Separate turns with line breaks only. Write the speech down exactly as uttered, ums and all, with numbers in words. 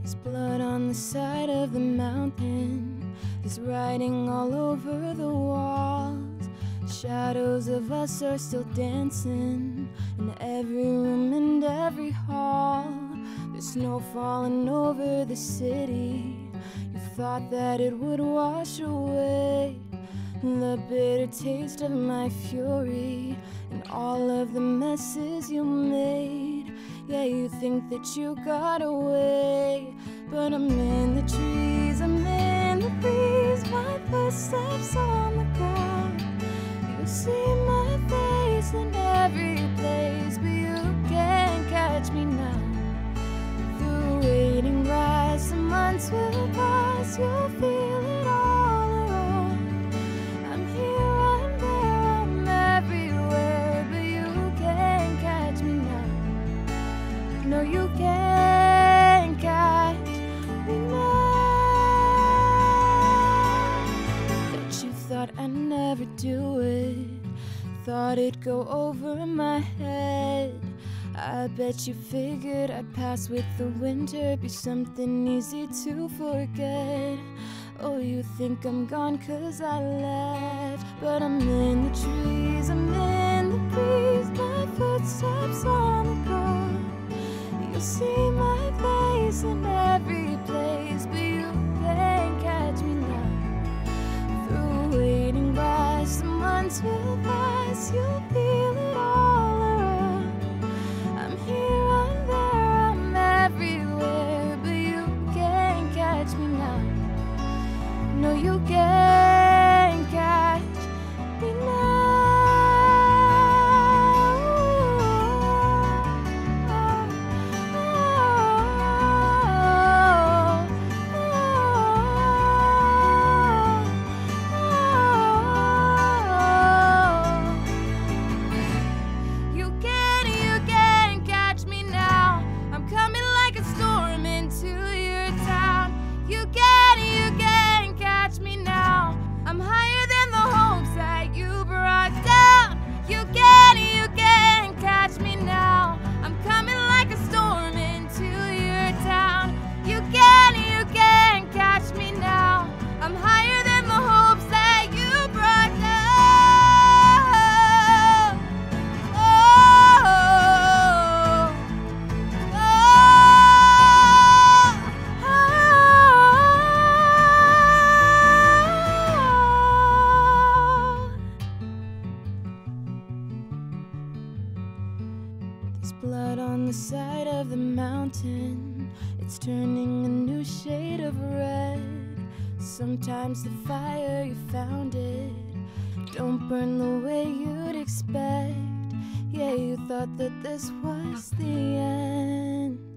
There's blood on the side of the mountain. There's writing all over the walls. Shadows of us are still dancing in every room and every hall. There's snow falling over the city. You thought that it would wash away the bitter taste of my fury and all of the messes you made. Yeah, you think that you got away, but I'm in the trees, I'm in the breeze, my footsteps on the ground. You see my face in every place, but you can't catch me now. Through waiting grass, some months will pass, you'll feel it all around. I'm here, I'm there, I'm everywhere, but you can't catch me now. No, you can't catch me now. Bet you thought I'd never do it, thought it'd go over my head. I bet you figured I'd pass with the winter, be something easy to forget. Oh, you think I'm gone cause I left, but I'm in the trees, I'm in the breeze, my footsteps on the ground. You'll see my face in every place, but you can't catch me now. Through waiting grass, the months will pass, you'll feel it all around. I'm here, I'm there, I'm everywhere, but you can't catch me now. No, you can't catch me now. There's blood on the side of the mountain. It's turning a new shade of red. Sometimes the fire, you found it, don't burn the way you'd expect. Yeah, you thought that this was the end.